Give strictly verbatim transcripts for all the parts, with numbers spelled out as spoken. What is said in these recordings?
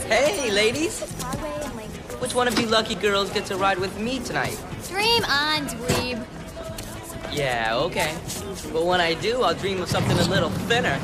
Hey, ladies. Which one of you lucky girls gets a ride with me tonight? Dream on, dweeb. Yeah, okay. But when I do, I'll dream of something a little thinner.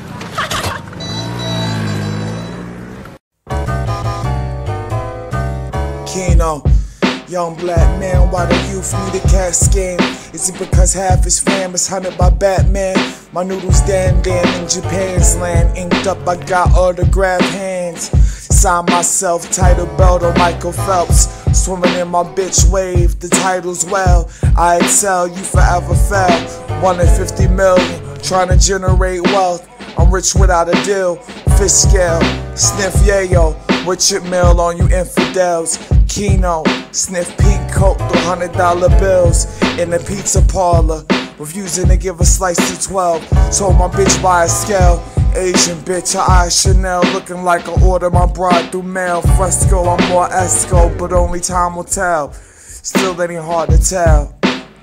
Keno, young black man, why the youth need a cat skin? Is it because half his fam is hunted by Batman? My noodles damn damn in Japan's land. Inked up, I got autographed hands. Sign myself, title belt on Michael Phelps. Swimming in my bitch wave, the title's well. I excel, you forever fell. One in fifty million, trying to generate wealth. I'm rich without a deal, fish scale. Sniff yayo, Richard Mill on you infidels. Keno, sniff pink coat through hundred dollar bills. In the pizza parlor, refusing to give a slice to twelve. Told my bitch buy a scale. Asian bitch, her eyes Chanel, looking like I order my bride through mail. Fresco, I'm more Esco, but only time will tell. Still it ain't hard to tell.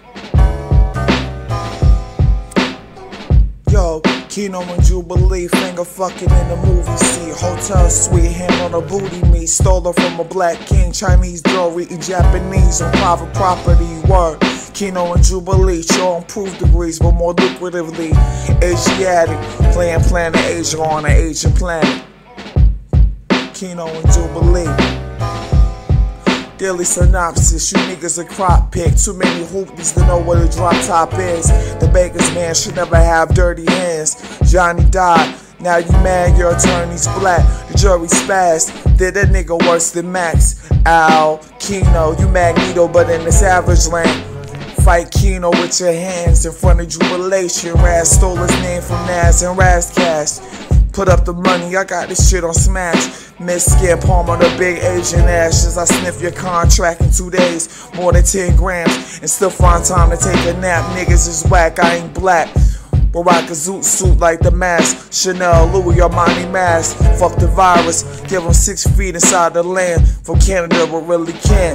Yo, Keno and Jubilee, finger fucking in the movie seat. Hotel suite, hand on a booty meat. Stole her from a black king, Chinese girl eating Japanese on private property. Word. Keno and Jubilee, show improved degrees, but more lucratively Asiatic, playing Planet Asia on an Asian planet. Keno and Jubilee. Daily synopsis, you niggas a crop pick. Too many hoopies to know what a drop top is. The baker's man should never have dirty hands. Johnny died, now you mad your attorney's black. The jury spazzed, did a nigga worse than Max. Al, Keno, you Magneto but in the savage land. Fight Keno with your hands in front of Jubilation. Raz stole his name from Nas and Razcash. Put up the money, I got this shit on Smash. Miss Skin Palm on the big Asian ashes. I sniff your contract in two days, more than ten grams, and still find time to take a nap. Niggas is whack, I ain't black. But rock a zoot suit like the mask. Chanel, Louis, Armani mask. Fuck the virus, give them six feet inside the land. From Canada, but really can't.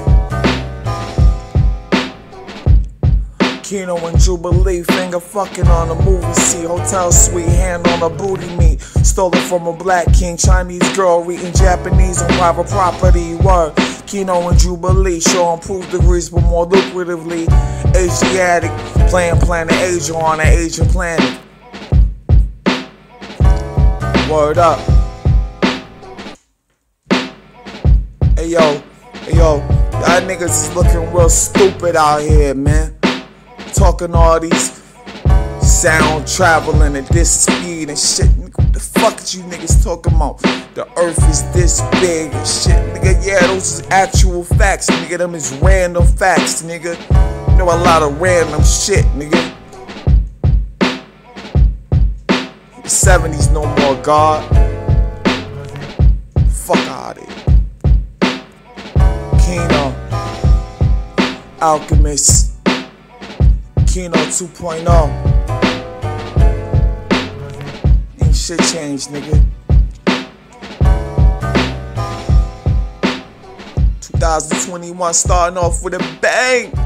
Keno and Jubilee, finger fucking on a movie seat. Hotel suite, hand on a booty meat. Stole it from a black king, Chinese girl eating Japanese on private property. Word. Keno and Jubilee, show improved degrees, but more lucratively Asiatic, playing Planet Asia on an Asian planet. Word up. Hey yo, hey yo, y'all niggas is looking real stupid out here, man. Talking all these sound traveling at this speed and shit. Nigga, what the fuck is you niggas talking about? The earth is this big and shit. Nigga, yeah, those is actual facts. Nigga, them is random facts, nigga. You know a lot of random shit, nigga. The seventies no more, God. Fuck out of here. Keno, Alchemist. Keno two point oh. Ain't shit changed, nigga. twenty twenty-one starting off with a bang.